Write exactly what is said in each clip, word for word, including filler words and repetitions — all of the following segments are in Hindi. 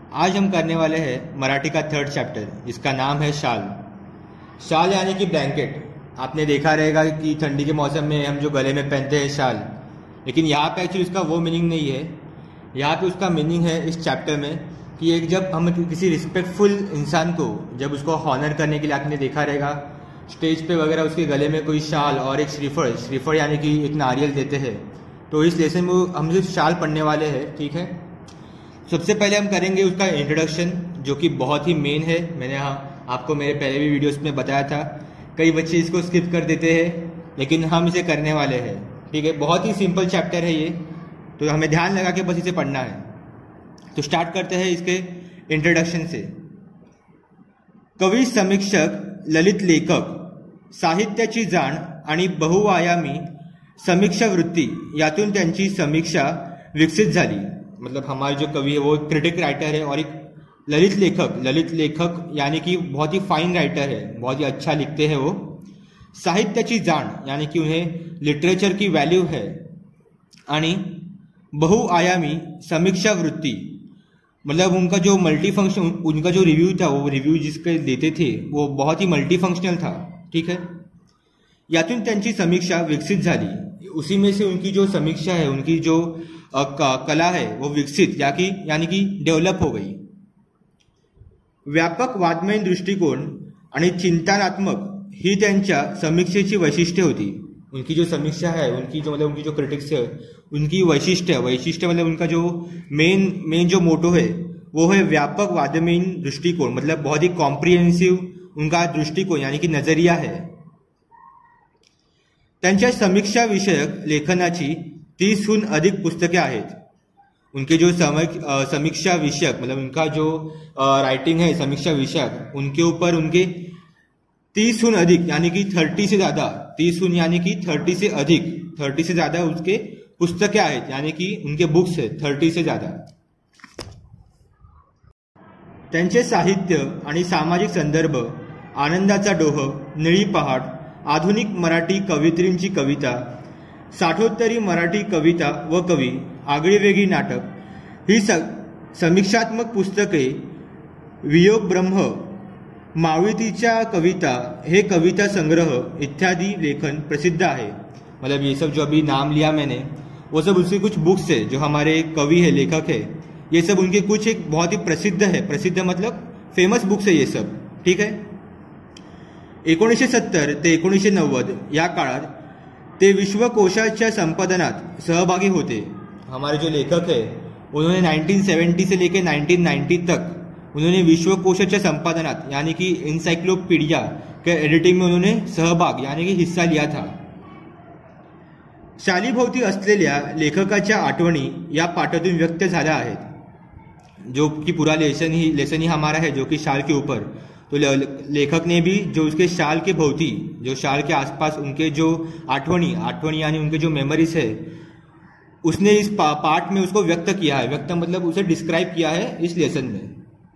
आज हम करने वाले हैं मराठी का थर्ड चैप्टर, जिसका नाम है शाल। शाल यानी कि ब्लैंकेट। आपने देखा रहेगा कि ठंडी के मौसम में हम जो गले में पहनते हैं शाल, लेकिन यहाँ पे एक्चुअली उसका वो मीनिंग नहीं है। यहाँ पे उसका मीनिंग है इस चैप्टर में कि एक जब हम किसी रिस्पेक्टफुल इंसान को, जब उसको हॉनर करने के लिए आपने देखा रहेगा स्टेज पे वगैरह उसके गले में कोई शाल और एक श्रीफल, श्रीफल यानी कि एक नारियल देते हैं। तो इस लेसन में हम जो शाल पढ़ने वाले हैं, ठीक है। सबसे पहले हम करेंगे उसका इंट्रोडक्शन, जो कि बहुत ही मेन है। मैंने यहाँ आपको मेरे पहले भी वीडियोस में बताया था। कई बच्चे इसको स्किप कर देते हैं, लेकिन हम इसे करने वाले हैं, ठीक है। बहुत ही सिंपल चैप्टर है ये, तो हमें ध्यान लगा के बस इसे पढ़ना है। तो स्टार्ट करते हैं इसके इंट्रोडक्शन से। कवी, समीक्षक, ललित लेखक, साहित्याची जाण आणि बहुआयामी समीक्षा वृत्ती यातून त्यांची समीक्षा विकसित झाली। मतलब हमारे जो कवि है वो क्रिटिक राइटर है और एक ललित लेखक, ललित लेखक यानी कि बहुत ही फाइन राइटर है, बहुत ही अच्छा लिखते हैं वो। साहित्याची जाण यानी कि उन्हें लिटरेचर की वैल्यू है, आणि बहुआयामी समीक्षा वृत्ति मतलब उनका जो मल्टी फंक्शन, उनका जो रिव्यू था, वो रिव्यू जिसके देते थे वो बहुत ही मल्टी फंक्शनल था, ठीक है। यातून त्यांची समीक्षा विकसित झाली, उसी में से उनकी जो समीक्षा है, उनकी जो कला है वो विकसित या कि यानी कि डेव्हलप हो गई। व्यापक वादमय दृष्टिकोन आणि चिंतनात्मक ही त्यांच्या समीक्षेची वैशिष्ट्ये होती। उनकी जो समीक्षा है, उनकी जो मतलब उनकी जो क्रिटिक्स है, उनकी वैशिष्ट्य वैशिष्ट्य मतलब उनका जो मेन मेन जो मोटो है वो है व्यापक वादमय दृष्टिकोन, मतलब बहुत ही कॉम्प्रिहेंसिव उनका दृष्टिकोन यानी कि नजरिया है। त्यांच्या समीक्षा विषयक लेखनाची तीसहून अधिक पुस्तके आहेत। उनके जो समीक्षा विषयक मतलब उनका जो राइटिंग है समीक्षा विषयक, उनके ऊपर उनके तीसहून अधिक यानी कि थर्टी से ज्यादा, तीसहून यानी कि थर्टी से अधिक, थर्टी से ज्यादा उसके पुस्तकें आहेत, यानी कि उनके बुक्स है थर्टी से ज्यादा। त्यांचे साहित्य आणि सामाजिक संदर्भ, आनंदाचा डोह, निळी पहाड, आधुनिक मराठी कवयित्रींची कविता, साठोत्तरी मराठी कविता व कवी, आगळीवेगळी नाटक ही स समीक्षात्मक पुस्तके, वियोग ब्रह्म, मावळतीच्या कविता, हे कविता संग्रह इत्यादि लेखन प्रसिद्ध है। मतलब ये सब जो अभी नाम लिया मैंने, वो सब उसके कुछ बुक्स है जो हमारे कवि है, लेखक है, ये सब उनके कुछ एक बहुत ही प्रसिद्ध है, प्रसिद्ध मतलब फेमस बुक्स है ये सब, ठीक है। एकोणीसशे सत्तर ते एकोणीसशे नव्वद या काळात ते विश्वकोशाच्या संपादनात सहभागी होते। हमारे जो लेखक है उन्होंने नाइनटीन सेवेंटी से लेकर नाइनटीन नाइंटी तक उन्होंने विश्वकोशाच्या संपादनात यानी कि इनसाइक्लोपीडिया के एडिटिंग में उन्होंने सहभाग यानी कि हिस्सा लिया था। शालीभोवती असलेल्या लेखकाच्या आठवणी या पाठातून व्यक्त झाल्या आहेत। जो कि पूरा लेसन ही लेसन ही हमारा है जो कि शाल के ऊपर, तो लेखक ने भी जो उसके शाल के भोवती, जो शाल के आसपास उनके जो आठवणी आठवणी यानी उनके जो मेमोरीज है, उसने इस पा, पार्ट में उसको व्यक्त किया है। व्यक्त मतलब उसे डिस्क्राइब किया है इस लेसन में।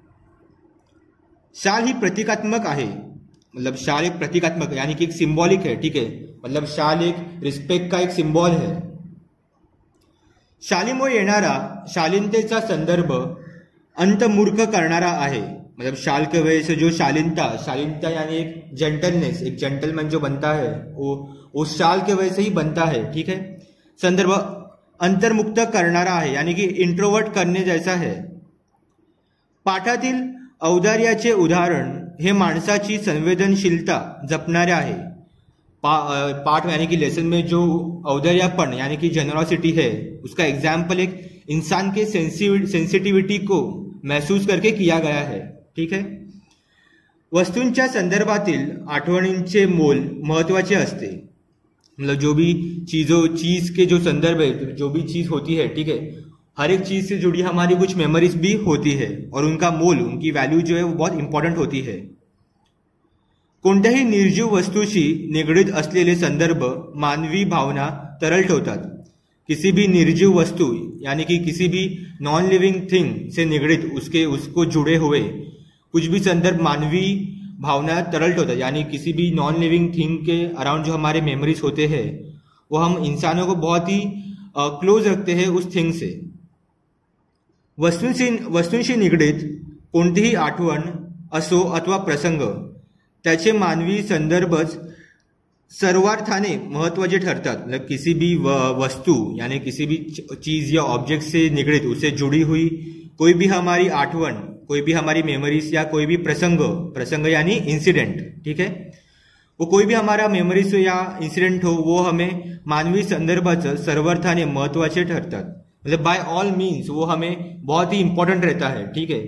शाल ही प्रतीकात्मक आहे, मतलब शाल एक प्रतीकात्मक यानी कि एक सिंबॉलिक है, ठीक है। मतलब शाल एक रिस्पेक्ट का एक सिंबॉल है। शालीमुळे येणारा शालीनतेचा संदर्भ अंतर्मुख करणारा आहे। मतलब शाल के वजह से जो शालीनता, शालीनता यानी एक जेंटलनेस, एक जेंटलमैन जो बनता है वो उस शाल के वजह से ही बनता है, ठीक है। संदर्भ अंतर्मुक्त करणारा आहे यानी कि इंट्रोवर्ट करने जैसा है। पाठातील औदार्याचे उदाहरण हे माणसाची संवेदनशीलता जपणारे आहे। पा, पाठ यानी कि लेसन में जो औदार्यपन यानी कि जेनरॉसिटी है, उसका एग्जाम्पल एक इंसान के सेंसिटिविटी को महसूस करके किया गया है, ठीक है। वस्तूंच्या संदर्भातील आठवणींचे मोल महत्वाचे असते। मतलब जो भी चीजों चीज के जो संदर्भ है, जो भी चीज होती है, ठीक है, हर एक चीज से जुड़ी हमारी कुछ मेमोरीज भी होती है और उनका मोल, उनकी वैल्यू जो है वो बहुत इंपॉर्टेंट होती है। कोणत्याही निर्जीव वस्तूशी निगडित असलेले संदर्भ मानवी भावना तरल ठेवतात। किसी भी निर्जीव वस्तु यानी कि किसी भी नॉन लिविंग थिंग से निगडित उसके उसको जुड़े हुए कुछ भी संदर्भ मानवी भावना तरल ठेवतात। यानी किसी भी नॉन लिविंग थिंग के अराउंड जो हमारे मेमोरीज होते हैं वो हम इंसानों को बहुत ही क्लोज रखते हैं उस थिंग से। वस्तूंशी वस्तूंशी निगडीत कोणतीही आठवण असो अथवा प्रसंग त्याचे मानवी संदर्भच सर्वार्थाने महत्वाचे ठरतात। मतलब किसी भी वस्तु यानी किसी भी चीज या ऑब्जेक्ट से निगड़ित उससे जुड़ी हुई कोई भी हमारी आठवण, कोई भी हमारी मेमोरीज या कोई भी प्रसंग प्रसंग यानी इंसिडेंट, ठीक है, वो कोई भी हमारा मेमोरीज या इंसिडेंट हो वो हमें मानवी संदर्भाचं सर्वार्थाने महत्वाचे ठरतात। मतलब बाय ऑल मीन्स वो हमें बहुत ही इंपॉर्टेंट रहता है, ठीक है।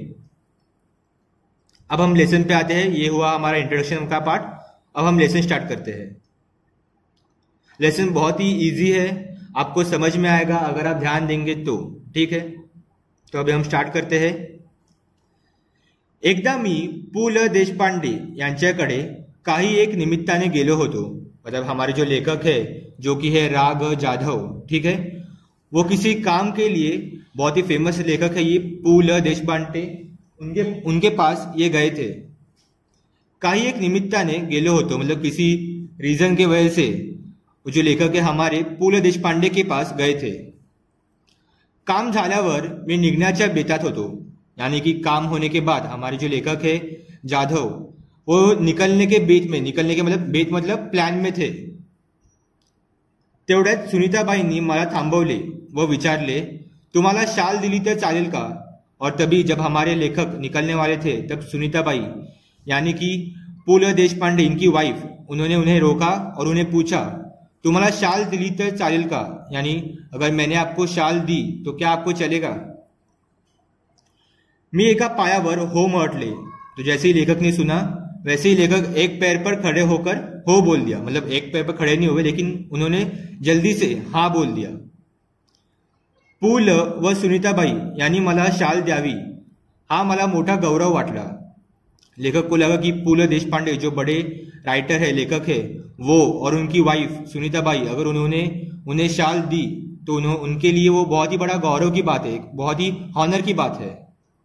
अब हम लेसन पे आते हैं। ये हुआ हमारा इंट्रोडक्शन का पार्ट। अब हम लेसन स्टार्ट करते हैं। लेसन बहुत ही इजी है, आपको समझ में आएगा अगर आप ध्यान देंगे तो, ठीक है। तो अभी हम स्टार्ट करते हैं। एकदा मी पु ल देशपांडे यांच्याकडे काही एक निमित्ताने गेलो होतो। मतलब हमारे जो लेखक है जो कि है राग जाधव, ठीक है, वो किसी काम के लिए बहुत ही फेमस लेखक है ये पु ल देशपांडे, उनके उनके पास ये गए थे। काही एक निमित्ताने गेलो होतो मतलब किसी रीजन के वजह से जो लेखक है हमारे पु ल देशपांडे के पास गए थे। काम झाल्यावर मी निघण्याच्या बेतात होतो, यानी कि काम होने के बाद हमारे जो लेखक है जाधव वो निकलने के बेत में, निकलने के मतलब बेत मतलब प्लान में थे। तेवढ्यात सुनीताबाईंनी मला थांबवले व विचारले, तुम्हाला शाल दिली तर चालेल का? और तभी जब हमारे लेखक निकलने वाले थे तब सुनीताबाई यानी कि पु ल देशपांडे इनकी वाइफ, उन्होंने उन्हें रोका और उन्हें पूछा, तुम्हाला शाल दिली तर चालेल का? यानी अगर मैंने आपको शाल दी तो क्या आपको चलेगा? मी एका पायावर हो म्हटले। तो जैसे ही लेखक ने सुना वैसे ही लेखक एक पैर पर खड़े होकर हो बोल दिया। मतलब एक पैर पर खड़े नहीं हुए लेकिन उन्होंने जल्दी से हाँ बोल दिया। पु ल व सुनीताबाई यानी मला शाल द्यावी हा मला मोठा गौरव वाटला। लेखक को लगा कि पु ल देशपांडे जो बड़े राइटर है, लेखक है, वो और उनकी वाइफ सुनीताबाई अगर उन्होंने उन्हें शाल दी तो उन्होंने उनके लिए वो बहुत ही बड़ा गौरव की बात है, बहुत ही ऑनर की बात है।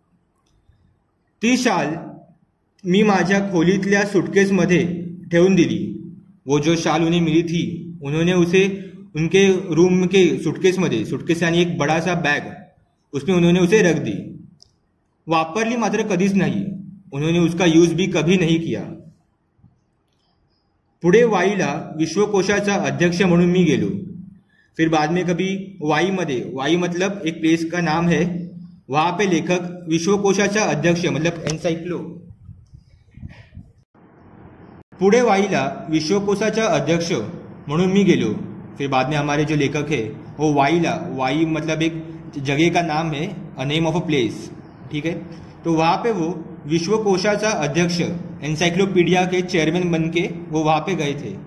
ती शाल मी माझ्या खोलीतल्या सुटकेसमध्ये ठेवून दिली। वो जो शाल उन्हें मिली थी उन्होंने उसे उनके रूम के सुटकेस मध्ये, सुटकेस यानी एक बड़ा सा बैग, उसमें उन्होंने उसे रख दी। वापरली मात्र कधीच नाही, उन्होंने उसका यूज भी कभी नहीं किया। पुढे वाईला विश्वकोशाचा अध्यक्ष म्हणून मी गेलो। फिर बाद में कभी वाई मध्ये, वाई मतलब एक प्लेस का नाम है, वहां पे लेखक विश्वकोशाचा अध्यक्ष मतलब एनसाइक्लो, पुढे वाईला विश्वकोशाचा अध्यक्ष म्हणून मी गेलो। फिर बाद में हमारे जो लेखक है वो वाईला, वाई मतलब एक जगह का नाम है, a name of a place, ठीक है। तो वहां पे वो विश्वकोशाचा अध्यक्ष एन्साइक्लोपीडिया के चेयरमैन बन के वो वहां पे गए थे।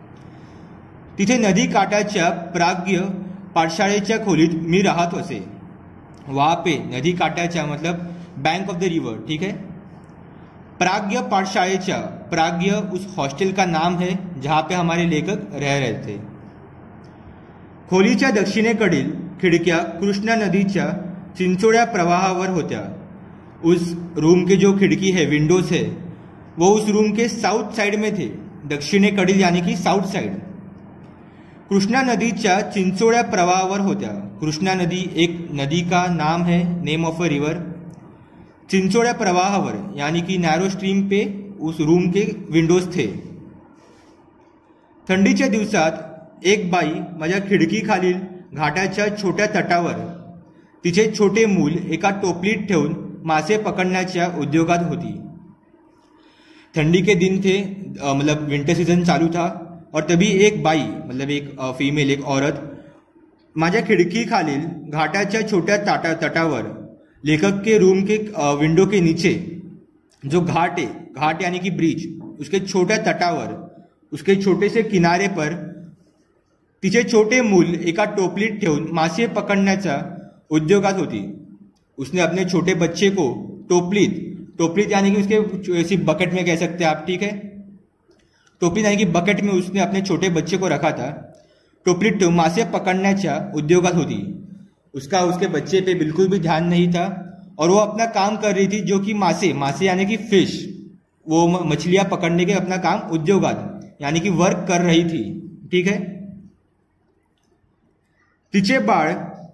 तिथे नदी काठाच्या प्राज्ञ पाठशाळेच्या खोलीत मी राहत असे। वहां पे नदी काठाच्या मतलब बैंक ऑफ द रिवर, ठीक है। प्राज्ञ पाठशाळेच्या, प्राज्ञ उस हॉस्टल का नाम है जहां पे हमारे लेखक रह रहे थे। खोलीच्या दक्षिणेकडील खिडक्या कृष्णा नदीच्या चिंचोळ्या प्रवाहावर होत्या। उस रूम के जो खिड़की है, विंडोज है, वो उस रूम के साउथ साइड में थे, दक्षिणेकडील यानी कि साउथ साइड। कृष्णा नदीच्या चिंचोळ्या प्रवाहावर होत्या। कृष्णा नदी एक नदी का नाम है, नेम ऑफ अ रिवर। चिंचोळ्या प्रवाहावर यानी कि नैरो स्ट्रीम पे उस रूम के विंडोज थे। थंडीच्या दिवसात एक बाई माझ्या खिडकीखालील घाटाच्या छोट्या तटावर तिचे छोटे मूल एका टोपलीत ठेवून मासे पकड़ण्याच्या उद्योगात होती। ठंडी के दिन थे, मतलब विंटर सीजन चालू था, और तभी एक बाई मतलब एक फीमेल, एक औरत माझ्या खिड़की खालील घाटाच्या छोट्या ताटा तटावर लेखक के रूम के विंडो के नीचे जो घाट है, घाट यानी कि ब्रिज, उसके छोट्या तटावर, उसके छोटे से किनारे पर तिचे छोटे मूल एका टोपलीत ठेवून मासे पकड़ण्याच्या उद्योगात होती। उसने अपने छोटे बच्चे को टोपलीत, टोपलीत यानी कि उसके ऐसी बकेट में कह सकते हैं आप, ठीक है, टोपलीत यानी कि बकेट में उसने अपने छोटे बच्चे को रखा था। टोपलीत मासे पकड़ण्याच्या उद्योगात होती। उसका उसके बच्चे पे बिल्कुल भी ध्यान नहीं था और वो अपना काम कर रही थी जो कि मासे, मासे यानी कि फिश, वो मछलियां पकड़ने के अपना काम उद्योगात यानी कि वर्क कर रही थी, ठीक है। तिचे बाळ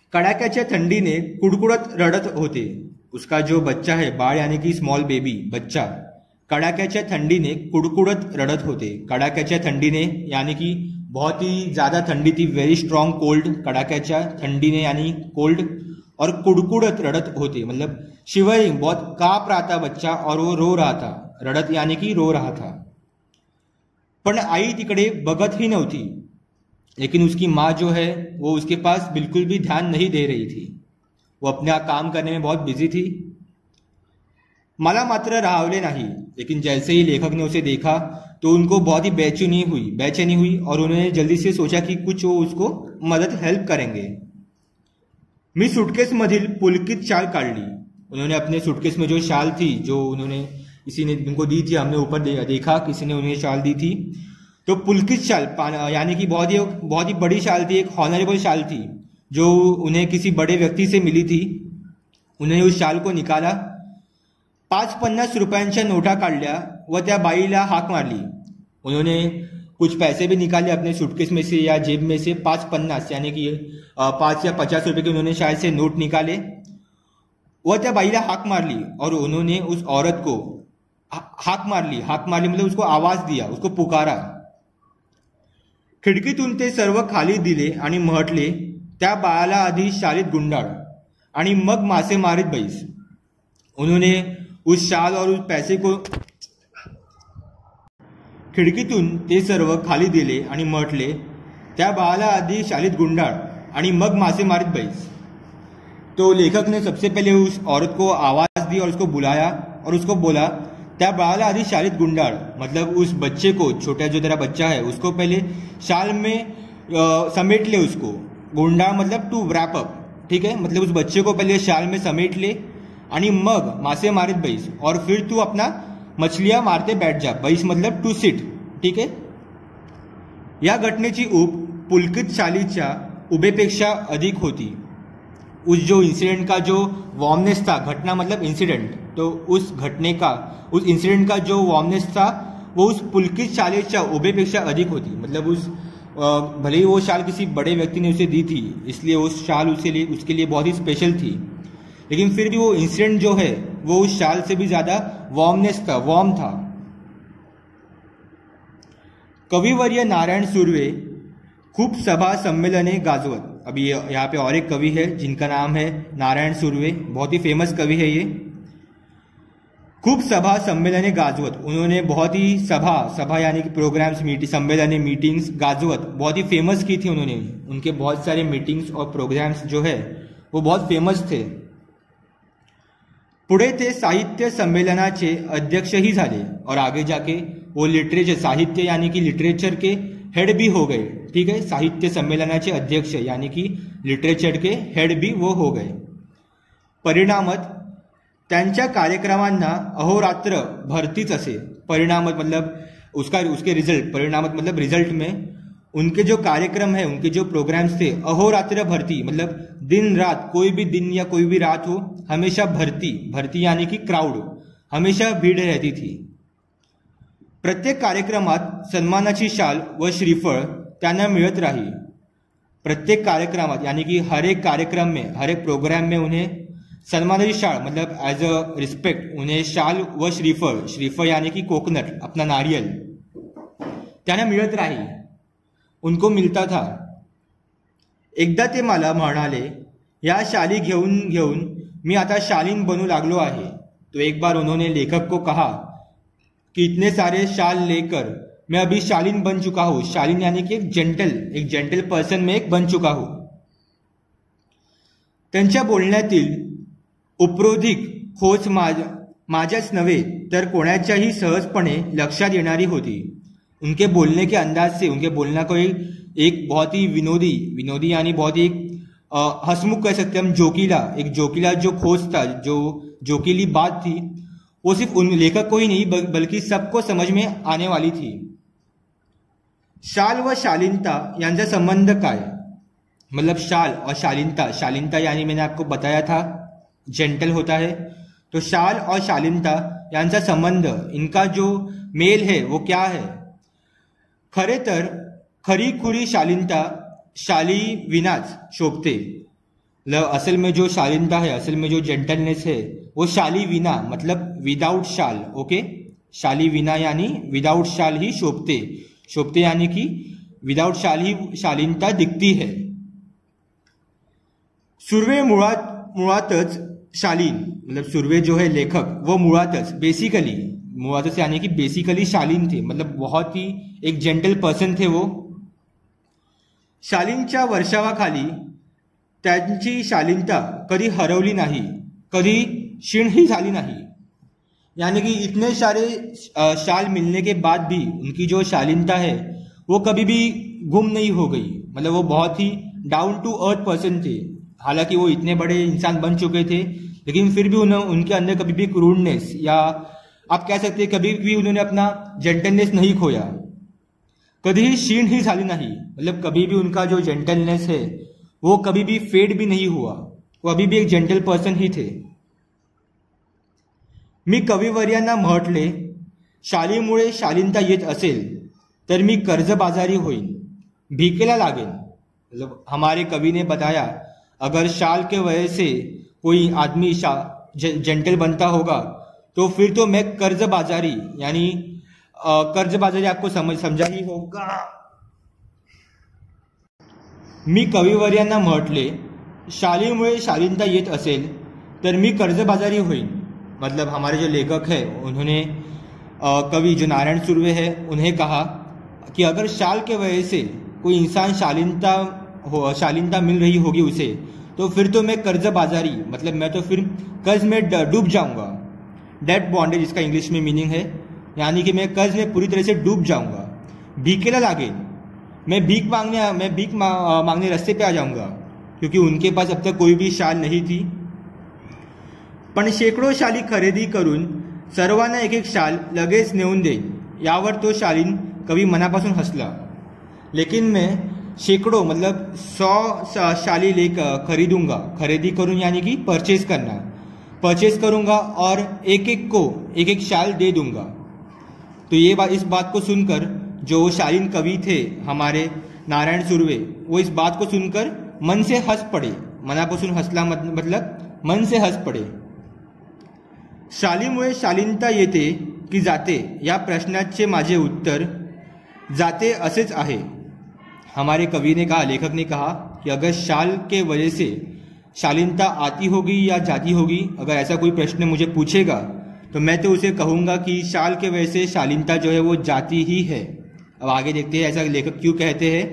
कडाक्याच्या थंडीने कुडकुडत रडत होते. उसका जो बच्चा है, बाळ यानी कि स्मॉल बेबी, बच्चा, कड़ाक्याच्या थंडीने कुड़कुड़त रड़त होते. कड़ाक्याच्या थंडीने यानी कि बहुत ही ज्यादा ठंडी थी, वेरी स्ट्रॉन्ग कोल्ड. कड़ाक्याच्या थंडीने यानी कोल्ड, और कुड़कुड़त रड़त होते मतलब शिवरिंग, बहुत कांप रहा था बच्चा और वो रो रहा था. रड़त यानी कि रो रहा था. पण आई तिकडे बघत ही नव्हती. लेकिन उसकी माँ जो है वो उसके पास बिल्कुल भी ध्यान नहीं दे रही थी. वो अपना काम करने में बहुत बिजी थी. मला मात्र राहवले नहीं. लेकिन जैसे ही लेखक ने उसे देखा तो उनको बहुत ही बेचैनी हुई बेचैनी हुई और उन्होंने जल्दी से सोचा कि कुछ वो उसको मदद हेल्प करेंगे. मी सुटकेस मधील पुलकित शाल काढली. उन्होंने अपने सुटकेस में जो शाल थी, जो उन्होंने किसी ने उनको दी थी, हमने ऊपर दे, देखा किसी ने उन्हें शाल दी थी, तो पुलकित शाल यानी कि बहुत ही बहुत ही बड़ी शाल थी, एक हॉनरेबल शाल थी जो उन्हें किसी बड़े व्यक्ति से मिली थी. उन्होंने उस शाल को निकाला, पाच पन्नास रुपयांच्या नोटा काढल्या व त्या बाईला हाक मारली. उन्होंने कुछ पैसे भी निकाले अपने सूटकेस में से या जेब में से, पाँच पन्नास यानी कि पाँच या पचास रुपए के उन्होंने शायद से नोट निकाले. वह त्या बाईला हाक मारली और उन्होंने उस औरत को हाक मारली हाक मारली मतलब उसको आवाज दिया, उसको पुकारा. खिडकीतून ते सर्व खाली दिले आणि म्हटले, त्या बाळाला आधी शालीत गुंडाळ आणि मग मासेमारीत बैस. उन्होंने उस शाल और उस पैसे को खिडकीतून ते सर्व खाली दिले आणि म्हटले, त्या बाळाला आधी शालीत गुंडाळ आणि मग मासेमारीत बैस. तो लेखक ने सबसे पहले उस औरत को आवाज दी और उसको बुलाया और उसको बोला, त्या बाळाला आधी शालीत गुंडाळ मतलब उस बच्चे को, छोटा जो तेरा बच्चा है उसको पहले शाल में आ, समेट ले. उसको गुंडाळ मतलब टू व्रैप अप, ठीक है, मतलब उस बच्चे को पहले शाल में समेट ले आणि मग मासे मारित बैस और फिर तू अपना मछलियां मारते बैठ जा. बैस मतलब टू सिट, ठीक है. या घटनेची ऊब पुलकित शालीच्या उभेपेक्षा अधिक होती. उस जो इंसिडेंट का जो वॉर्मनेस था, घटना मतलब इंसिडेंट, तो उस घटने का, उस इंसिडेंट का जो वॉर्मनेस था वो उस पुलकित शालीच्या उभेपेक्षा अधिक होती. मतलब उस भले ही वो शाल किसी बड़े व्यक्ति ने उसे दी थी, इसलिए उस शाल उसके लिए उसके लिए बहुत ही स्पेशल थी, लेकिन फिर भी वो इंसिडेंट जो है वो उस शाल से भी ज्यादा वार्मनेस था, वार्म था. कविवर्य नारायण सुर्वे खूब सभा सम्मेलने गाजवत. अभी यहाँ पे और एक कवि है जिनका नाम है नारायण सुर्वे, बहुत ही फेमस कवि है ये. खूब सभा सम्मेलने गाजवत, उन्होंने बहुत ही सभा सभा यानी कि प्रोग्राम्स, मीटिंग, सम्मेलने, मीटिंग्स, गाजवत बहुत ही फेमस की थी उन्होंने. उनके बहुत सारे मीटिंग्स और प्रोग्राम्स जो है वो बहुत फेमस थे. पुढे ते साहित्य संमेलनाचे अध्यक्षही झाले और आगे जाके वो लिटरेचर, साहित्य यानी कि लिटरेचर के हेड भी हो गए, ठीक है. साहित्य संमेलनाचे अध्यक्ष यानी कि लिटरेचर के हेड भी वो हो गए. परिणामत त्यांच्या कार्यक्रमांना अहोरात्र भरतीच असे. परिणामत मतलब उसका उसके रिजल्ट, परिणामत मतलब रिजल्ट में उनके जो कार्यक्रम है, उनके जो प्रोग्राम्स थे, अहोरात्र भरती मतलब दिन रात, कोई भी दिन या कोई भी रात हो, हमेशा भरती, भरती यानी कि क्राउड, हमेशा भीड़ रहती थी. प्रत्येक कार्यक्रमात सन्मानाची शाल व श्रीफळ त्यांना मिळत राही. प्रत्येक कार्यक्रमात यानी कि हर एक कार्यक्रम में, हर एक प्रोग्राम में उन्हें सन्मानाची शाल मतलब एज अ रिस्पेक्ट उन्हें शाल व श्रीफळ, श्रीफळ यानी कि कोकोनट, अपना नारियल, त्यांना मिळत राही, उनको मिलता था. एकदा ते मला म्हणाले, या शाली घेऊन घेऊन मी आता शालीन बनू लागलो आहे. तो एक बार उन्होंने लेखक को कहा कि इतने सारे शाल लेकर मैं अभी शालीन बन चुका हूं. शालीन यानी कि एक जेंटल, एक जेंटल पर्सन में एक बन चुका हूं. त्यांच्या बोलण्यातील उपरोधिक खोच माझ्याच नव्हे तर कोणाच्याही सहजपणे लक्षात येणारी होती. उनके बोलने के अंदाज से, उनके बोलना को एक, एक बहुत ही विनोदी विनोदी यानी बहुत ही एक हंसमुख कह सकते हम, जोकीला, एक जोकीला जो खोज था, जो जोकीली बात थी, वो सिर्फ उन लेखक को ही नहीं बल्कि सबको समझ में आने वाली थी. शाल व शालीनता यांचा संबंध काय, मतलब शाल और शालीनता, शालीनता यानी मैंने आपको बताया था जेंटल होता है, तो शाल और शालीनता यांचा संबंध, इनका जो मेल है वो क्या है. खरे तर खरी खुरी शालीनता शाली विनाच शोभते, मतलब असल में जो शालीनता है, असल में जो जेंटलनेस है, वो शाली विना मतलब विदाउट शाल, ओके। शाली विना यानी विदाउट शाल ही शोभते, शोभते यानी कि विदाउट शाल ही शालीनता दिखती है। सुर्वे मुळात मुळातच शालीन, मतलब सुर्वे जो है लेखक वो मुळातच बेसिकली, मुळातच यानी कि बेसिकली शालीन थे, मतलब बहुत ही एक जेंटल पर्सन थे वो। शालीनच्या वर्षावाखाली त्यांची शालीनता कधी हरवली नाही, कधी क्षीणही झाली नहीं। यानी कि इतने सारे शाल मिलने के बाद भी उनकी जो शालीनता है वो कभी भी गुम नहीं हो गई, मतलब वो बहुत ही डाउन टू अर्थ पर्सन थे। हालांकि वो इतने बड़े इंसान बन चुके थे, लेकिन फिर भी उन्होंने उनके अंदर कभी भी क्रूडनेस या आप कह सकते हैं कभी भी उन्होंने अपना जेंटलनेस नहीं खोया, कभी क्षीण ही झाली नहीं, मतलब कभी भी उनका जो जेंटलनेस है वो कभी भी फेड भी नहीं हुआ, वो अभी भी एक जेंटल पर्सन ही थे। मी कविवर्यांना म्हटले, शालीमुळे शालीनता येत असेल तर मी कर्जबाजारी होईन, भीकेला लागेन। मतलब हमारे कवि ने बताया, अगर शाल के वजह से कोई आदमी जेंटल बनता होगा तो फिर तो मैं कर्जबाजारी यानी कर्जबाजारी आपको समझ समझा ही होगा। मी कविवर्यांना म्हटले, शालीमुळे शालीनता येत असेल तर मी कर्जबाजारी होईन। मतलब हमारे जो लेखक है उन्होंने कवि जो नारायण सुर्वे है उन्हें कहा कि अगर शाल के वजह से कोई इंसान शालीनता हो शालीनता मिल रही होगी उसे, तो फिर तो मैं कर्जबाजारी मतलब मैं तो फिर कर्ज में डूब जाऊंगा। डेट बॉन्डेज इसका इंग्लिश में मीनिंग है, यानी कि मैं कर्ज में पूरी तरह से डूब जाऊंगा। भीकेला लागे, मैं भीख मांगने मैं भीख मा, मांगने रास्ते पे आ जाऊंगा, क्योंकि उनके पास अब तक कोई भी शाल नहीं थी। पण शेकडो शाली खरेदी करून सर्वांना एक एक शाल लगेच नेऊन देईन, यावर तो शालीन कवि मनापासून हंसला। लेकिन मैं शेकडो मतलब सौ शाली ले खरीदूंगा, खरीदी करूं यानी कि परचेज करना, परचेज करूंगा और एक एक को एक एक शाल दे दूंगा। तो ये बात इस बात को सुनकर जो शालीन कवि थे हमारे नारायण सुर्वे, वो इस बात को सुनकर मन से हंस पड़े। मनापासून हंसला मतलब मन से हंस पड़े। शालीमुळे शालीनता येते की जाते या प्रश्नाचे माझे उत्तर जाते असेच आहे। हमारे कवि ने कहा, लेखक ने कहा कि अगर शाल के वजह से शालीनता आती होगी या जाती होगी, अगर ऐसा कोई प्रश्न मुझे पूछेगा तो मैं तो उसे कहूँगा कि शाल के वजह से शालीनता जो है वो जाती ही है। अब आगे देखते हैं ऐसा लेखक क्यों कहते हैं।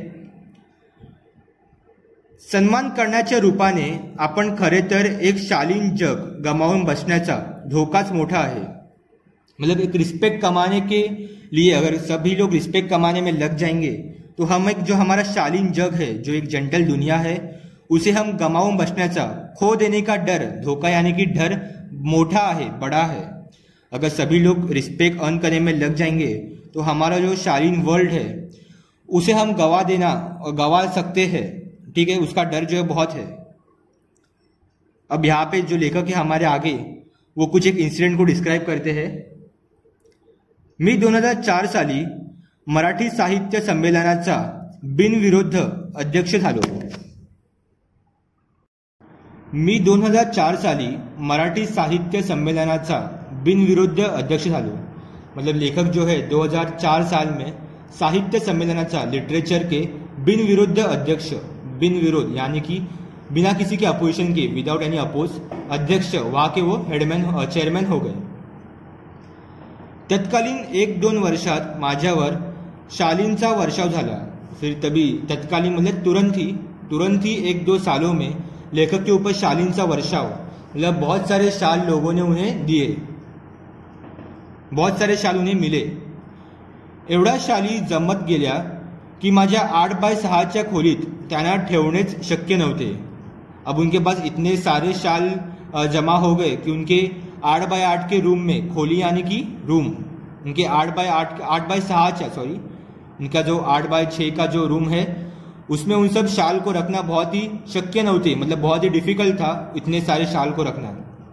सन्मान करण्याच्या रूपाने आपण खरे तर एक शालीन जग गमावून बसण्याचा धोकाच मोठा है। मतलब एक रिस्पेक्ट कमाने के लिए अगर सभी लोग रिस्पेक्ट कमाने में लग जाएंगे तो हम एक जो हमारा शालीन जग है, जो एक जेंटल दुनिया है, उसे हम गमावून बसण्याचा खो देने का डर, धोखा यानी कि डर मोटा है, बड़ा है। अगर सभी लोग रिस्पेक्ट अर्न करने में लग जाएंगे तो हमारा जो शालीन वर्ल्ड है उसे हम गवा देना और गवा सकते हैं, ठीक है, उसका डर जो है बहुत है। अब यहाँ पे जो लेखक है हमारे आगे वो कुछ एक इंसिडेंट को डिस्क्राइब करते हैं। मी दोन हजार चार साली मराठी साहित्य संमेलनाचा बिनविरोध अध्यक्ष झालो। मी दोन हजार चार साली मराठी साहित्य संमेलनाचा बिनविरोध अध्यक्ष झालो। मतलब लेखक जो है दो हज़ार चार साल में साहित्य सम्मेलनाचा लिटरेचर के बिनविरोध अध्यक्ष, बिनविरोध यानी कि बिना किसी के अपोजिशन के, विदाउट एनी अपोज, अध्यक्ष वहाँ के वो हेडमॅन चेअरमॅन हो गए। तत्कालीन एक दोन वर्षात माझ्यावर शालीनचा वर्षाव झाला। फिर तभी तत्कालीन मतलब तुरंत ही तुरंत ही एक दो सालों में लेखक के ऊपर शालीनचा वर्षाव, मतलब बहुत सारे शाल लोगों ने उन्हें दिए, बहुत सारे शाल उन्हें मिले। एवढा शाली जमत गेल्या की माझ्या आठ बाय सहाच्या खोलीत त्यांना ठेवणेच शक्य नव्हते। अब उनके पास इतने सारे शाल जमा हो गए कि उनके आठ बाय आठ के रूम में, खोली यानी कि रूम, उनके आठ बाय आठ आठ बाय सहा सॉरी उनका जो आठ बाय छः का जो रूम है उसमें उन सब शाल को रखना बहुत ही शक्य नव्हते, मतलब बहुत ही डिफिकल्ट था इतने सारे शाल को रखना।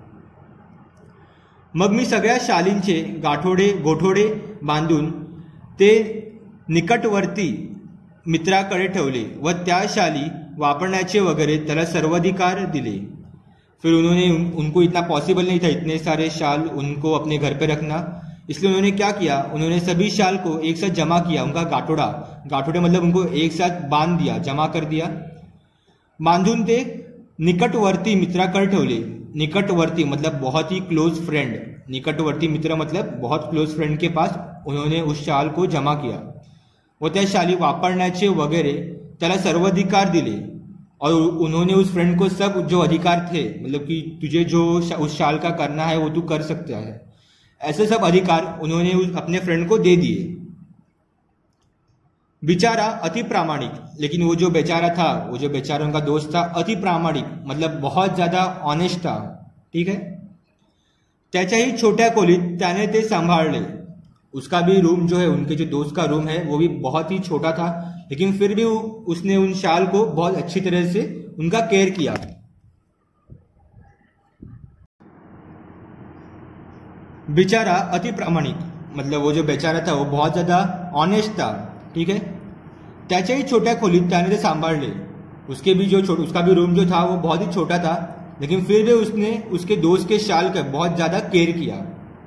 मग मी सगळ्या शालींचे गाठोडे गोठोडे बांधून ते निकटवर्ती मित्राकडे ठेवले व त्या शाली वापरण्याचे वगैरे त्याला सर्वाधिकार दिले। फिर उन्होंने उन, उनको इतना पॉसिबल नहीं था इतने सारे शाल उनको अपने घर पे रखना, इसलिए उन्होंने क्या किया, उन्होंने सभी शाल को एक साथ जमा किया, उनका गाठोडा, गाठोडे मतलब उनको एक साथ बांध दिया, जमा कर दिया। बांधून ते निकटवर्ती मित्राकडे ठेवले। निकटवर्ती मतलब बहुत ही क्लोज फ्रेंड, निकटवर्ती मित्र मतलब बहुत क्लोज फ्रेंड के पास उन्होंने उस शाल को जमा किया व त्या शाली वापरण्याचे वगैरे त्याला सर्वाधिकार दिले और उन्होंने उस फ्रेंड को सब जो अधिकार थे, मतलब कि तुझे जो उस शाल का करना है वो तू कर सकता है, ऐसे सब अधिकार उन्होंने उस अपने फ्रेंड को दे दिए। बेचारा अति प्रामाणिक, लेकिन वो जो बेचारा था, वो जो बेचारा उनका दोस्त था, अति प्रामाणिक मतलब बहुत ज्यादा ऑनेस्ट था, ठीक है। त्याच्याही छोट्या खोलीत त्याने ते सांभाळले। उसका भी रूम जो है, उनके जो दोस्त का रूम है वो भी बहुत ही छोटा था, लेकिन फिर भी उसने उन शाल को बहुत अच्छी तरह से उनका केयर किया। बेचारा अति प्रामाणिक मतलब वो जो बेचारा था वो बहुत ज्यादा ऑनेस्ट था, ठीक है। त्याच्याही छोट्या खोलीत त्याने ते सांभाळले। उसके भी जो उसका भी रूम जो था वो बहुत ही छोटा था, लेकिन फिर भी उसने उसके दोस्त के शाल का बहुत ज्यादा केयर किया।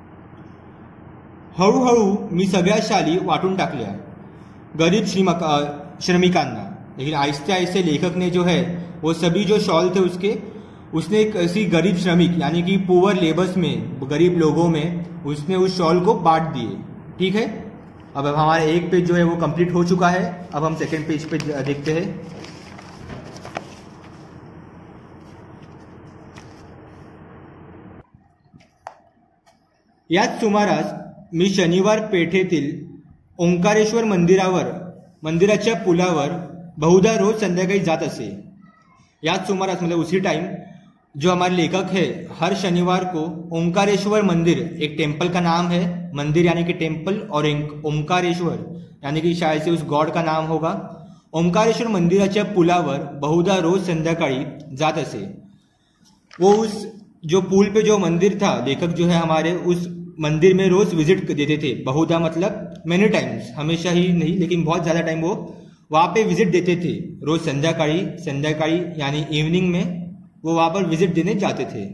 हळूहळू मी सगळ्या शाली वाटून टाकल्या गरीब श्रीमक श्रमिकांना, लेकिन आहिस्ते आहिस्ते लेखक ने जो है वो सभी जो शॉल थे उसके उसने एक ऐसी गरीब श्रमिक यानी कि पुअर लेबर्स में, गरीब लोगों में उसने उस शॉल को बांट दिए, ठीक है। अब अब हमारा एक पेज जो है वो कंप्लीट हो चुका है। अब हम सेकंड पेज पे देखते हैं। याच सुमारास मी शनिवार पेठेतील ओंकारेश्वर मंदिरावर मंदिराच्या पुलावर बहुधा रोज संध्याकाळी जात असे। याच सुमारास मतलब उसी टाइम जो हमारे लेखक है हर शनिवार को ओंकारेश्वर मंदिर, एक टेम्पल का नाम है, मंदिर यानी कि टेम्पल, और ओंकारेश्वर यानी कि शायद से उस गॉड का नाम होगा, ओंकारेश्वर मंदिराच्या पुलावर बहुधा रोज संध्याकाळी जात असे। वो उस जो पुल पे जो मंदिर था, लेखक जो है हमारे उस मंदिर में रोज विजिट देते थे। बहुधा मतलब मेनी टाइम्स, हमेशा ही नहीं लेकिन बहुत ज्यादा टाइम वो वहां पे विजिट देते थे। रोज संध्याकाळी संध्याकाळी यानी इवनिंग में वो वहां पर विजिट देने जाते थे।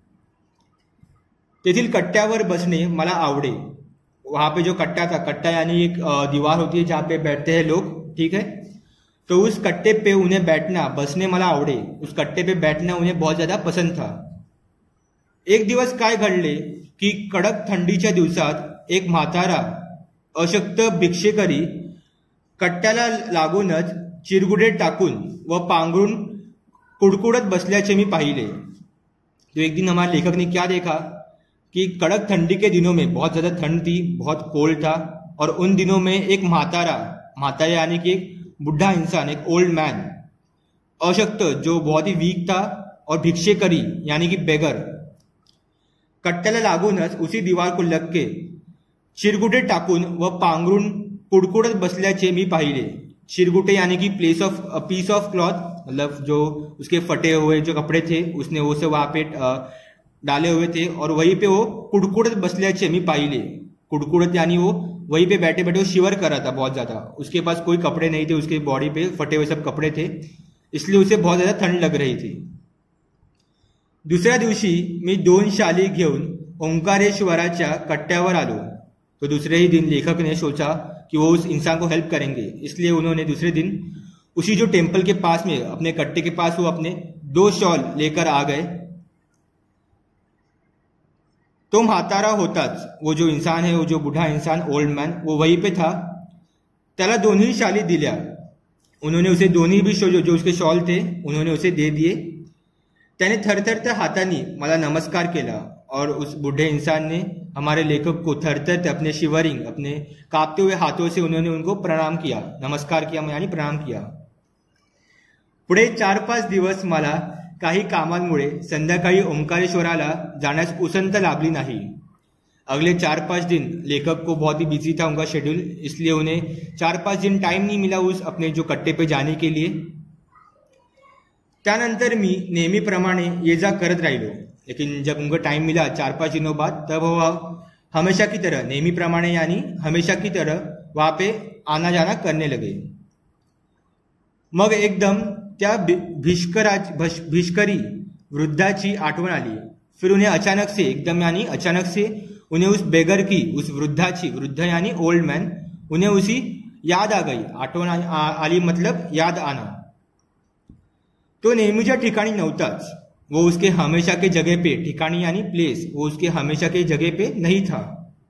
तेथील कट्ट्यावर बसने मला आवडे। वहां पे जो कट्टा था, कट्टा यानी एक दीवार होती है जहां पे बैठते हैं लोग, ठीक है। तो उस कट्टे पे उन्हें बैठना, बसने मला आवडे, उस कट्टे पे बैठना उन्हें बहुत ज्यादा पसंद था। एक दिवस काय घडले की कडक थंडीच्या दिवसात एक म्हातारा अशक्त भिक्षेकरी कट्ट्याला लागूनच चिरगुडे टाकून व पांघरून कुडकुडत बसल्याचे मी पाहिले। तो एक दिन हमारे लेखक ने क्या देखा कि कड़क ठंडी के दिनों में, बहुत ज्यादा ठंड थी, बहुत कोल्ड था, और उन दिनों में एक म्हातारा, म्हातारा यानी कि एक बुढ़ा इंसान, एक ओल्ड मैन, अशक्त जो बहुत ही वीक था, और भिक्षेकरी यानी कि बेगर, कट्ट्याला लागूनच उसी दीवार को लग के चिरगुटे टाकून व पांघरून कुडकुडत बसल्याचे मी पाहिले। चिरगुटे यानी कि place of piece of cloth, मतलब जो उसके फटे हुए जो कपड़े थे उसने वो से वहां पे डाले हुए थे, और वहीं पे वो कुडकुडत बसल्याचे मी पाहिले। कुडकुडत यानी वो वहीं पे बैठे बैठे वो शिवर कर रहा था बहुत ज्यादा। उसके पास कोई कपड़े नहीं थे, उसके बॉडी पे फटे हुए सब कपड़े थे, इसलिए उसे बहुत ज्यादा ठंड लग रही थी। दुसऱ्या दिवशी मी दोन शाली घेऊन ओंकारेश्वराच्या कट्ट्यावर आलो। तो दूसरे ही दिन लेखक ने सोचा कि वो उस इंसान को हेल्प करेंगे, इसलिए उन्होंने दूसरे दिन उसी जो टेम्पल के पास में अपने कट्टे के पास वो अपने दो शॉल लेकर आ गए। तो म्हातारा होताच, वो जो इंसान है, वो जो बूढ़ा इंसान, ओल्ड मैन, वो वहीं पे था। त्याला दोन्ही शाली दिल्या। उन्होंने उसे दोन्ही भी जो, जो उसके शॉल थे उन्होंने उसे दे दिए। त्याने थरथरत्या हातांनी मला नमस्कार केला, और उस बूढ़े इंसान ने हमारे लेखक को थरथरते अपने शिवरिंग, अपने कांपते हुए हाथों से उन्होंने उनको प्रणाम किया, नमस्कार किया यानी प्रणाम किया। पुढे चार पाच दिवस मला काही कामांमुळे संध्याकाळी ओंकारेश्वराला जाण्यास उसंत लाभली नहीं। अगले चार पांच दिन लेखक को बहुत ही बिजी था उनका शेड्यूल, इसलिए उन्हें चार पांच दिन टाइम नहीं मिला उस अपने जो कट्टे पे जाने के लिए। त्यानंतर मी नेहमीप्रमाणे ये जा करत राहिलो, लेकिन जब उनको टाइम मिला चार पांच दिनों बाद, तब वह हमेशा की तरह, नेहमी प्रमाणे यानी हमेशा की तरह वहां पे आना जाना करने लगे। मग एकदम त्या भिष्करा भिष्करी वृद्धा की आठवण आली। फिर उन्हें अचानक से, एकदम यानी अचानक से उन्हें उस बेगर की, उस वृद्धा की, वृद्ध यानी ओल्ड मैन, उन्हें उसी याद आ गई। आठवण आली मतलब याद आना। तो नेहमीच्या ठिकाणी नव्हताच, वो उसके हमेशा के जगह पे, ठिकाणी यानी प्लेस, वो उसके हमेशा के जगह पे नहीं था।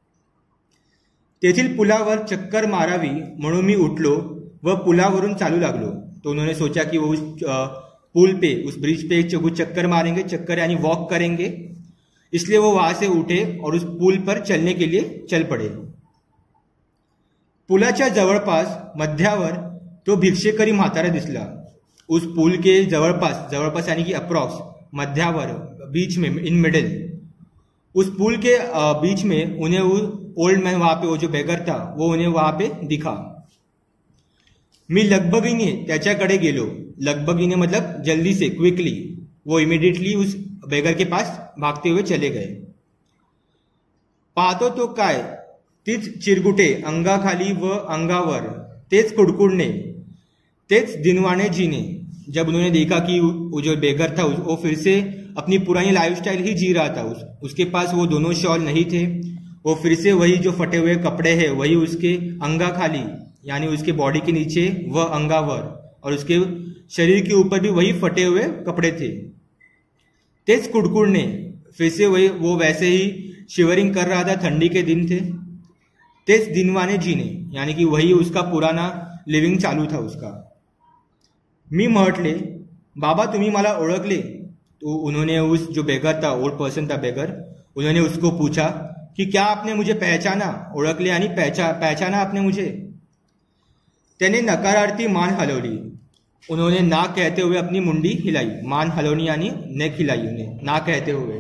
तेथील पुलावर चक्कर मारावी म्हणून मी उठलो व पुलावरून चालू लागलो। तो उन्होंने सोचा कि वो उस पुल पे, उस ब्रिज पे कुछ चक्कर मारेंगे, चक्कर यानी वॉक करेंगे, इसलिए वो वहां से उठे और उस पुल पर चलने के लिए चल पड़े। पुलाच्या जवळपास मध्यावर तो भिक्षेकरी म्हातारा दिसला। उस पुल के जवळपास, जवळपास यानी कि अप्रॉक्स, मध्यावर, बीच में, इन मिडिल, उस पुल के बीच में उन्हें वो ओल्ड मैन, वहां पे वो जो बेगर था, वो उन्हें वहां पे दिखा। मी लगबगीने त्याच्याकडे गेलो। लगबगीने मतलब जल्दी से, क्विकली। वो इमिडिएटली उस बेगर के पास भागते हुए चले गए। पाहतो तो काय, तीच चिरगुटे अंगाखाली व अंगावर, तेच कुडकुडणे, तेच दिनवाने जीने। जब उन्होंने देखा कि वो जो बेगर था वो फिर से अपनी पुरानी लाइफस्टाइल ही जी रहा था, उस, उसके पास वो दोनों शॉल नहीं थे, वो फिर से वही जो फटे हुए कपड़े हैं, वही उसके अंगा खाली यानी उसके बॉडी के नीचे व अंगावर, और उसके शरीर के ऊपर भी वही फटे हुए कपड़े थे। तेज कुड़कुड़ने, फिर से वही वो वैसे ही शिवरिंग कर रहा था, ठंडी के दिन थे। तेज दिनवाने जीने यानी कि वही उसका पुराना लिविंग चालू था उसका। मी म्हटले, बाबा तुम्ही मला ओळखले? तो उन्होंने उस जो बेगर था, ओल्ड पर्सन था बेगर, उन्होंने उसको पूछा कि क्या आपने मुझे पहचाना? ओळखले यानी पहचा पहचाना आपने मुझे? त्याने नकारार्थी मान हलवली। उन्होंने ना कहते हुए अपनी मुंडी हिलाई। मान हलवणी यानी नेक हिलाई उन्हें, ना कहते हुए।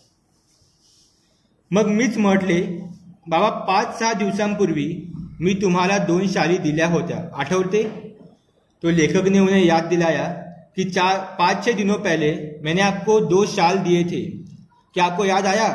मग मीच म्हटले, बाबा पाच सहा दिवसांपूर्वी मी तुम्हाला दोन शाली दिल्या होत्या, आठवते? तो लेखक ने उन्हें याद दिलाया कि चार पाँच छह दिनों पहले मैंने आपको दो शाल दिए थे, क्या आपको याद आया?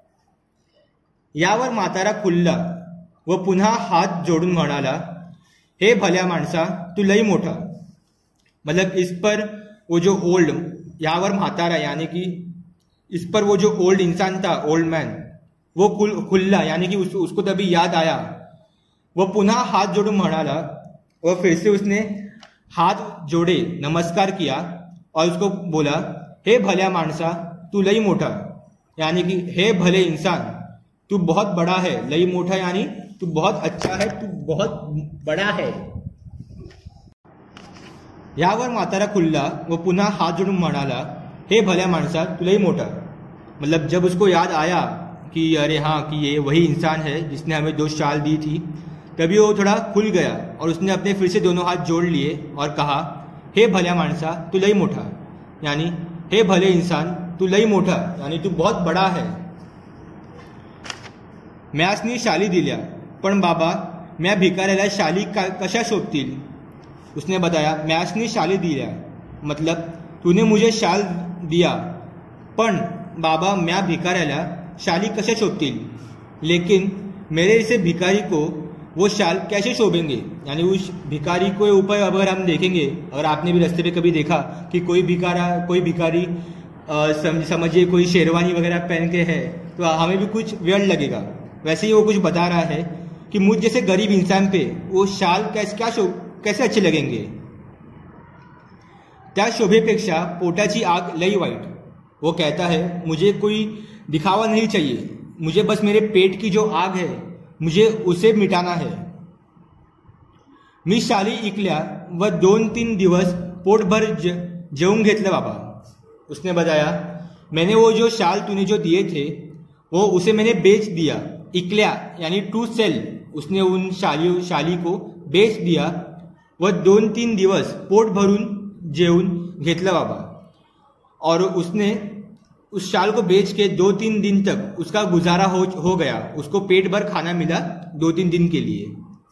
यावर म्हातारा खुल्ला व पुन्हा हात जोडून म्हणाला, हे भल्या माणसा तू लई मोठा। मतलब इस पर वो जो ओल्ड, यावर म्हातारा यानी कि इस पर वो जो ओल्ड इंसान था, ओल्ड मैन, वो खुल्ला यानी कि उस, उसको तभी याद आया। वो पुन्हा हाथ जोड़ून म्हणाला, और फिर से उसने हाथ जोड़े, नमस्कार किया और उसको बोला, हे भल्या माणसा तू लई मोठा, यानी कि हे भले इंसान तू बहुत बड़ा है। लई मोठा यानी तू बहुत अच्छा है, तू बहुत बड़ा है। यावर म्हातारा खुल्ला वो पुन्हा हाथ जोड़ून म्हणाला, हे भल्या माणसा तू लई मोठा। मतलब जब उसको याद आया कि अरे हाँ, कि ये वही इंसान है जिसने हमें दो शाल दी थी, तभी वो थोड़ा खुल गया और उसने अपने फिर से दोनों हाथ जोड़ लिए और कहा, हे भल्या माणसा तू लई मोठा, यानी हे भले इंसान तू लई मोठा यानी तू बहुत बड़ा है। म्यासनी शाली दिल्या, पण बाबा म्या भिकाऱ्याला शाली कशा शोभतील? उसने बताया, म्यासनी शाली दिल्या मतलब तूने मुझे शाल दिया, पण बाबा म्या भिकाऱ्याला शाली कशा शोभतील? लेकिन मेरे इसे भिखारी को वो शाल कैसे शोभेंगे? यानी उस भिखारी के ऊपर अगर हम देखेंगे, अगर आपने भी रास्ते पे कभी देखा कि कोई भिखारा कोई भिखारी समझिए कोई शेरवानी वगैरह पहन के है, तो हमें भी कुछ वियर्ड लगेगा। वैसे ही वो कुछ बता रहा है कि मुझ जैसे गरीब इंसान पे वो शाल कैसे क्या शो कैसे अच्छे लगेंगे? त्या शोभेपेक्षा पोटाची आग लई वाईट। वो कहता है, मुझे कोई दिखावा नहीं चाहिए, मुझे बस मेरे पेट की जो आग है मुझे उसे मिटाना है। मी शाली इकल्या व दोन तीन दिवस पोटभर जेवून घेतलं बाबा। उसने बताया, मैंने वो जो शाल तूने जो दिए थे वो उसे मैंने बेच दिया। इकल्या यानी टू सेल, उसने उन शाली शाली को बेच दिया व दोन तीन दिवस पोट भरून जेवून घेतलं बाबा। और उसने उस शाल को बेच के दो तीन दिन तक उसका गुजारा हो हो गया, उसको पेट भर खाना मिला दो तीन दिन के लिए।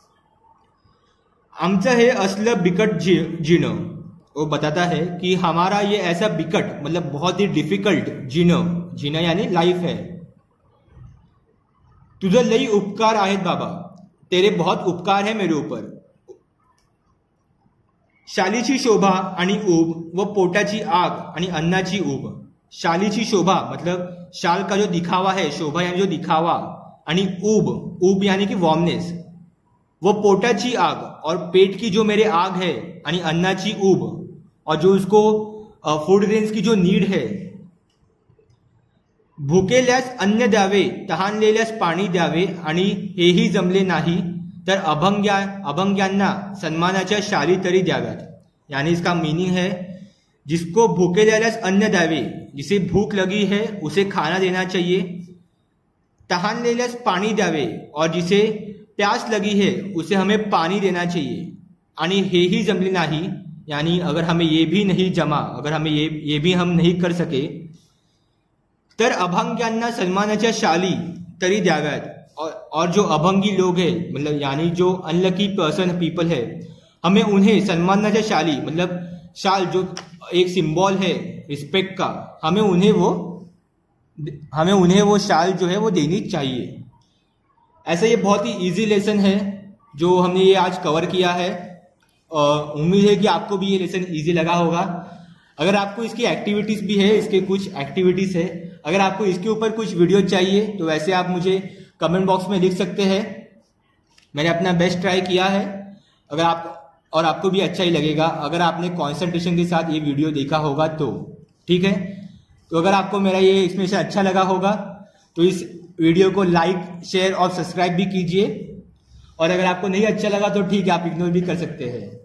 आमचं हे असलं बिकट जी जीणं, वो बताता है कि हमारा ये ऐसा बिकट मतलब बहुत ही डिफिकल्ट जीणं, जीणं यानी लाइफ है। तुझे लई उपकार आहेत बाबा, तेरे बहुत उपकार है मेरे ऊपर। शालीची शोभा आणि ऊब व पोटाची आग आणि अन्नाची ऊब। शालीची शोभा मतलब शाल का जो दिखावा है, शोभा यानी जो दिखावा, आणि ऊब, ऊब यानी कि वार्मनेस, वो पोटाची आग और पेट की जो मेरे आग है, आणि अन्नाची ऊब और जो उसको फूड ग्रेन्स की जो नीड है। भुकेल्यास अन्न द्यावे, तहानलेल्यास पाणी द्यावे, आणि हेही जमले नाही तर अभंग्या अभंग्यांना सन्मानाच्या शाली तरी द्याव्यात। यानी इसका मीनिंग है, जिसको भूकेल्यास अन्न द्यावे, जिसे भूख लगी है उसे खाना देना चाहिए। तहानलेल्यास पाणी द्यावे, और जिसे प्यास लगी है उसे हमें पानी देना चाहिए। आणि हेही जमले नाही, यानी अगर हमें ये भी नहीं जमा, अगर हमें ये ये भी हम नहीं कर सके, तर अभंग्यांना सन्मानाच्या शाली तरी द्याव्यात। और, और जो अभंगी लोग हैं, मतलब यानी जो अनलकी पर्सन पीपल है, हमें उन्हें सन्मानाच्या शाली मतलब शाल जो एक सिंबल है रिस्पेक्ट का, हमें उन्हें वो हमें उन्हें वो शाल जो है वो देनी चाहिए। ऐसा ये बहुत ही इजी लेसन है जो हमने ये आज कवर किया है। उम्मीद है कि आपको भी ये लेसन इजी लगा होगा। अगर आपको इसकी एक्टिविटीज भी है, इसके कुछ एक्टिविटीज है, अगर आपको इसके ऊपर कुछ वीडियो चाहिए तो वैसे आप मुझे कमेंट बॉक्स में लिख सकते हैं। मैंने अपना बेस्ट ट्राई किया है, अगर आप और आपको भी अच्छा ही लगेगा अगर आपने कंसंट्रेशन के साथ ये वीडियो देखा होगा तो, ठीक है। तो अगर आपको मेरा ये इसमें से अच्छा लगा होगा तो इस वीडियो को लाइक, शेयर और सब्सक्राइब भी कीजिए, और अगर आपको नहीं अच्छा लगा तो ठीक है, आप इग्नोर भी कर सकते हैं।